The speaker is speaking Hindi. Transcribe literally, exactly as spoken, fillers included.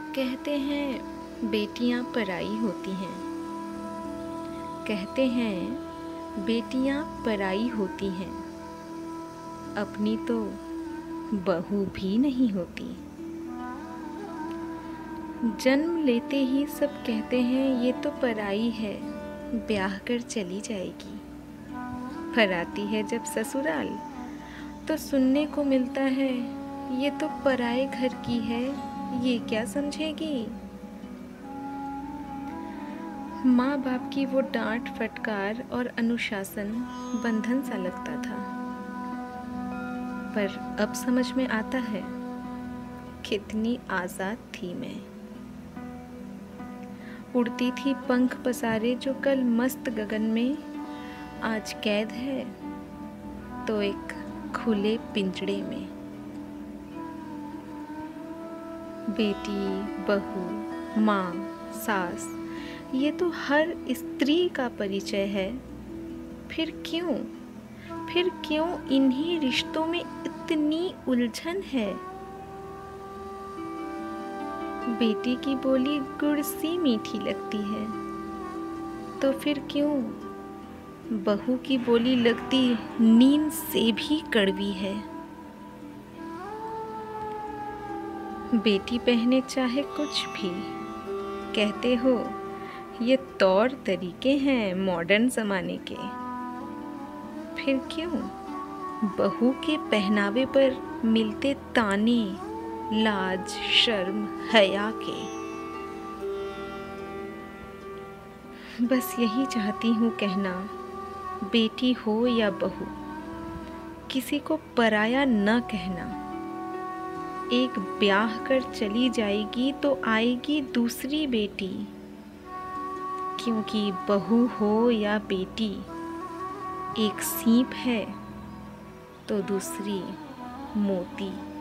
कहते हैं बेटियां पराई होती हैं। कहते हैं बेटियां पराई होती हैं, अपनी तो बहू भी नहीं होती। जन्म लेते ही सब कहते हैं ये तो पराई है, ब्याह कर चली जाएगी। पर आती है जब ससुराल तो सुनने को मिलता है ये तो पराए घर की है, ये क्या समझेगी। माँ बाप की वो डांट फटकार और अनुशासन बंधन सा लगता था, पर अब समझ में आता है कितनी आजाद थी मैं। उड़ती थी पंख पसारे जो कल मस्त गगन में, आज कैद है तो एक खुले पिंजड़े में। बेटी, बहू, माँ, सास, ये तो हर स्त्री का परिचय है। फिर क्यों फिर क्यों इन्हीं रिश्तों में इतनी उलझन है। बेटी की बोली गुड़ सी मीठी लगती है, तो फिर क्यों बहू की बोली लगती नींद से भी कड़वी है। बेटी पहने चाहे कुछ भी, कहते हो ये तौर तरीके हैं मॉडर्न ज़माने के। फिर क्यों बहू के पहनावे पर मिलते ताने लाज शर्म हया के। बस यही चाहती हूँ कहना, बेटी हो या बहू, किसी को पराया न कहना। एक ब्याह कर चली जाएगी तो आएगी दूसरी बेटी, क्योंकि बहू हो या बेटी, एक सीप है तो दूसरी मोती।